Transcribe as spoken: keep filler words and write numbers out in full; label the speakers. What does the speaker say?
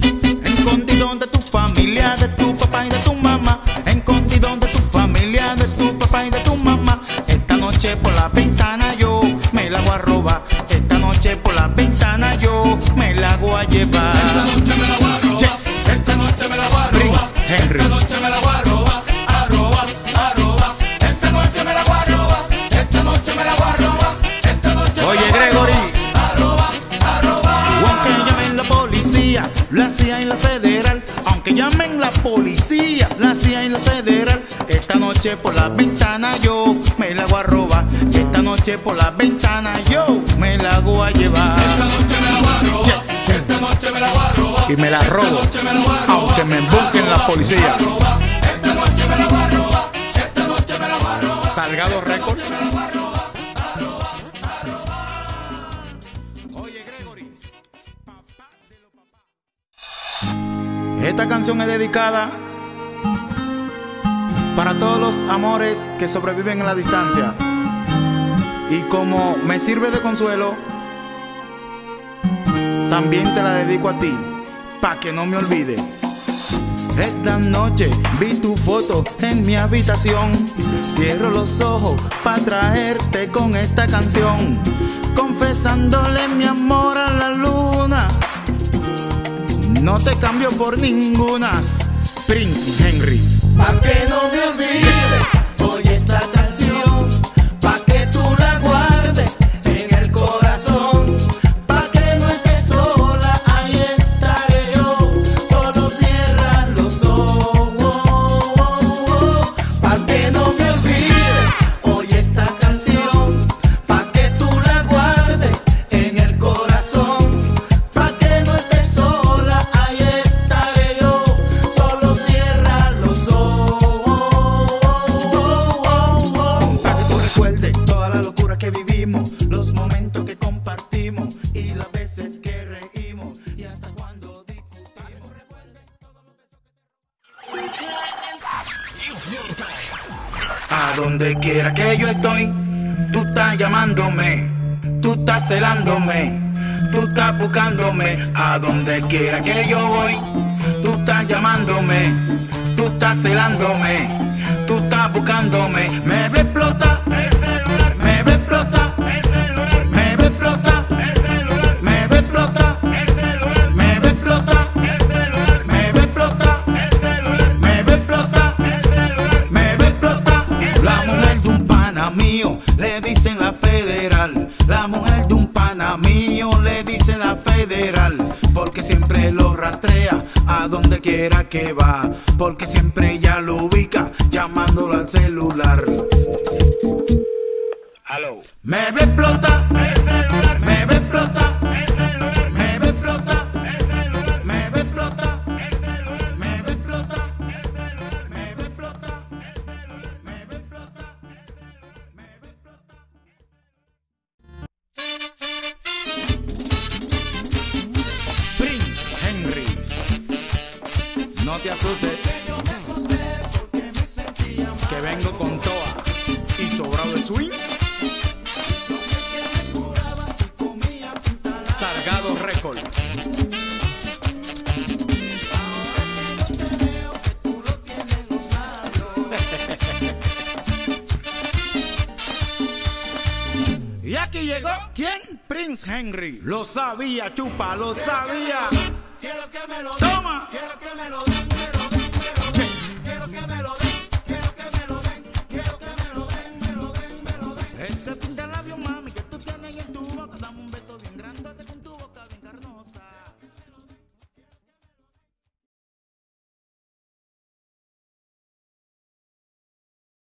Speaker 1: escondido de tu familia, de tu papá y de tu mamá, escondido de tu familia, de tu papá y de tu mamá. Esta noche por la ventana yo me la voy a robar. Esta noche por la ventana yo me la voy a llevar.
Speaker 2: Esta noche me la voy a robar.
Speaker 1: Yes.
Speaker 2: Esta noche me la voy a robar.
Speaker 1: Prince Henry.
Speaker 2: Esta noche me la voy a robar, a robar, a robar. Esta noche me la voy a robar. Esta noche me la voy a robar. Esta noche
Speaker 1: Oye,
Speaker 2: me la voy a
Speaker 1: Gregory.
Speaker 2: robar, a robar, a robar.
Speaker 1: Aunque llamen la policía, la C I A y la federal. Aunque llamen la policía, la C I A y la federal. Esta noche por la ventana yo me la voy a robar. Esta noche por la ventana yo me la voy a llevar.
Speaker 2: Esta noche me la voy a robar.
Speaker 1: Yes.
Speaker 2: Esta noche me la voy a robar.
Speaker 1: Y me la robo,
Speaker 2: Esta noche me la voy a robar.
Speaker 1: aunque me embosquen la policía.
Speaker 2: A robar. Esta noche me la voy a robar. Esta noche me la voy a robar.
Speaker 1: Salgado Records.
Speaker 2: Esta noche me la voy a robar. A robar, a robar.
Speaker 1: Oye, Gregory, papá de los papás. Esta canción es dedicada para todos los amores que sobreviven en la distancia. Y como me sirve de consuelo, también te la dedico a ti, pa' que no me olvide. Esta noche vi tu foto en mi habitación. Cierro los ojos pa' traerte con esta canción, confesándole mi amor a la luna. No te cambio por ningunas. Prince Henry.
Speaker 2: Pa' que no me olvides, oye esta canción, pa' que tú la guardes en el corazón, pa' que no estés sola, ahí estaré yo, solo cierra los ojos. Pa' que no me olvides, oye esta canción, pa' que tú la guardes en el corazón, pa' que no estés sola, ahí estaré yo, solo cierra los ojos.
Speaker 1: Que vivimos, los momentos que compartimos y las veces que reímos y hasta cuando discutimos. A donde quiera que yo estoy, tú estás llamándome, tú estás celándome, tú estás buscándome. A donde quiera que yo voy, tú estás llamándome, tú estás celándome, tú estás buscándome. Me ve explotar. Me ve explotar, me ve explotar, me ve explotar, me ve explotar, me ve explotar, me ve explotar, me ve explotar. La mujer de un pana mío le dicen la federal. La mujer de un pana mío le dicen la federal. Porque siempre lo rastrea a donde quiera que va. Porque siempre ella lo ubica llamándolo al celular.
Speaker 3: Hello.
Speaker 1: Me ve explotar, me ve explotar, me ve explotar, me ve explotar, me ve explotar, me ve explotar, me ve explotar, me ve explotar. Prince Henry, no te asustes, que vengo con toa y sobrado de swing. Salgado Records. Y aquí llegó, ¿quién? Prince Henry. Lo sabía, chupa, lo sabía.